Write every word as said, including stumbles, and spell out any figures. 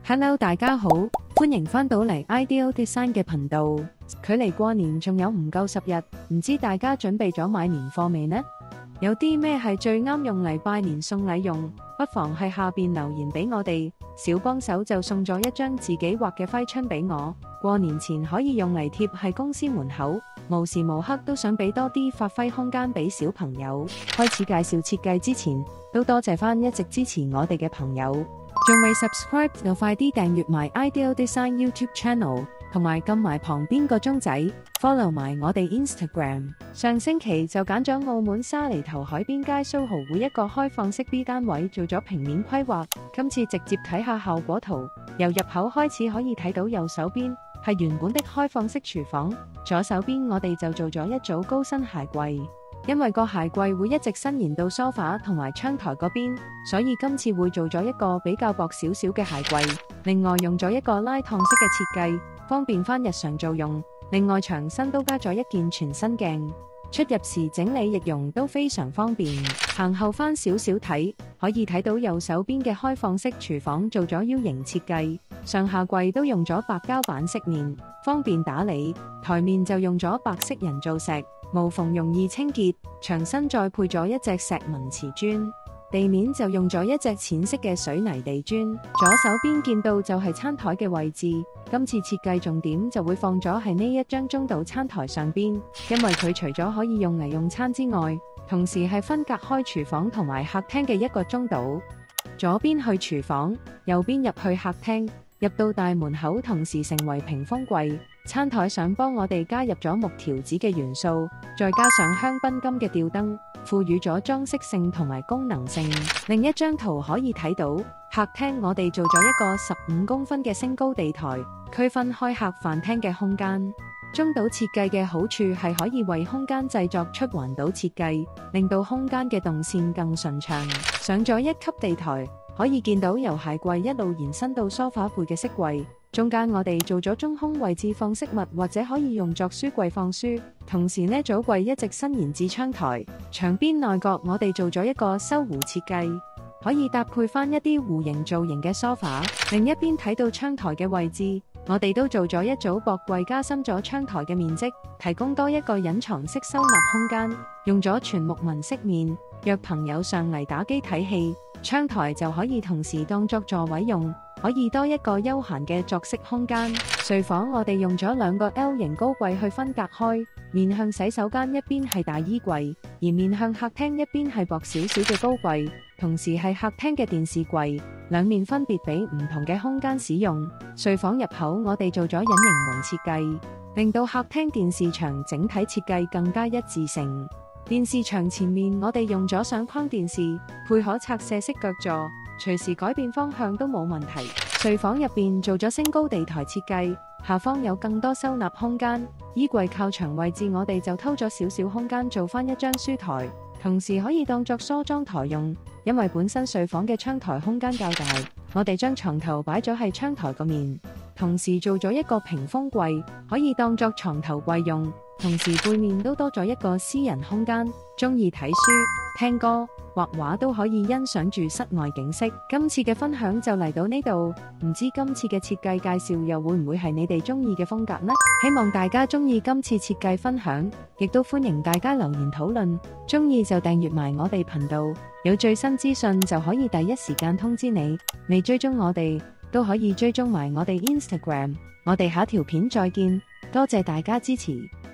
Hello， 大家好，歡迎返到嚟 Ideal Design 嘅頻道。距離過年仲有唔夠十日，唔知大家準備咗買年貨未呢？有啲咩係最啱用嚟拜年送禮用？不妨喺下邊留言俾我哋。小幫手就送咗一張自己畫嘅揮春俾我，過年前可以用嚟貼喺公司門口，無時無刻都想俾多啲發揮空間俾小朋友。開始介紹設計之前，都多謝返一直支持我哋嘅朋友。仲未 subscribe 就快啲訂閱埋 Ideal Design YouTube Channel， 同埋撳埋旁邊個鐘仔 ，follow 埋我哋 Instagram。上星期就揀咗澳門沙梨頭海邊街蘇豪會一個開放式 B 單位做咗平面規劃，今次直接睇下效果圖。由入口開始可以睇到右手邊係原本的開放式廚房，左手邊我哋就做咗一組高身鞋櫃。因為個鞋櫃會一直伸延到梳化同埋窗台嗰邊，所以今次會做咗一個比較薄少少嘅鞋櫃。另外用咗一個拉燙式嘅設計，方便翻日常做用。另外牆身都加咗一件全新鏡，出入時整理易用都非常方便。行後翻少少睇，可以睇到右手邊嘅開放式廚房做咗 U 型設計，上下櫃都用咗白膠板飾面，方便打理。台面就用咗白色人造石，無縫容易清潔，牆身再配咗一隻石紋瓷磚，地面就用咗一隻淺色嘅水泥地磚。左手邊見到就係餐台嘅位置，今次設計重點就會放咗喺呢一張中島餐台上邊，因為佢除咗可以用嚟用餐之外，同時係分隔開廚房同埋客廳嘅一個中島。左邊去廚房，右邊入去客廳，入到大門口同時成為屏風櫃。餐台上幫我哋加入咗木條子嘅元素，再加上香檳金嘅吊燈，賦予咗裝飾性同埋功能性。另一張圖可以睇到，客廳我哋做咗一個十五公分嘅升高地台，區分開客飯廳嘅空間。中島設計嘅好處係可以為空間製作出環島設計，令到空間嘅動線更順暢。上咗一級地台，可以見到由鞋櫃一路延伸到梳化背嘅飾櫃。中間我哋做咗中空位置放飾物，或者可以用作書櫃放書。同時呢組櫃一直伸延至窗台，牆邊內角我哋做咗一個收弧設計，可以搭配翻一啲弧形造型嘅梳化。另一邊睇到窗台嘅位置，我哋都做咗一組薄櫃，加深咗窗台嘅面積，提供多一個隱藏式收納空間。用咗全木紋飾面，約朋友上嚟打機睇戲，窗台就可以同時當作座位用，可以多一個休閒嘅作息空間。睡房我哋用咗兩個 L 型高櫃去分隔開，面向洗手間一邊係大衣櫃，而面向客廳一邊係薄少少嘅高櫃，同時係客廳嘅電視櫃，兩面分別俾唔同嘅空間使用。睡房入口我哋做咗隱形門設計，令到客廳電視牆整體設計更加一致性。電視牆前面我哋用咗相框電視，配可拆卸式腳座，隨時改變方向都冇問題。睡房入邊做咗升高地台設計，下方有更多收納空間。衣櫃靠牆位置我哋就偷咗少少空間做翻一張書台，同時可以當作梳妝台用。因為本身睡房嘅窗台空間較大，我哋將床頭擺咗喺窗台個面，同時做咗一個屏風櫃，可以當作床頭櫃用。同時背面都多咗一個私人空間，中意睇書、聽歌、畫畫都可以欣賞住室外景色。今次嘅分享就嚟到呢度，唔知今次嘅設計介紹又會唔會係你哋中意嘅風格呢？希望大家中意今次設計分享，亦都歡迎大家留言討論。中意就訂閱埋我哋頻道，有最新資訊就可以第一時間通知你。未追蹤我哋都可以追蹤埋我哋 Instagram。我哋下條片再見，多謝大家支持。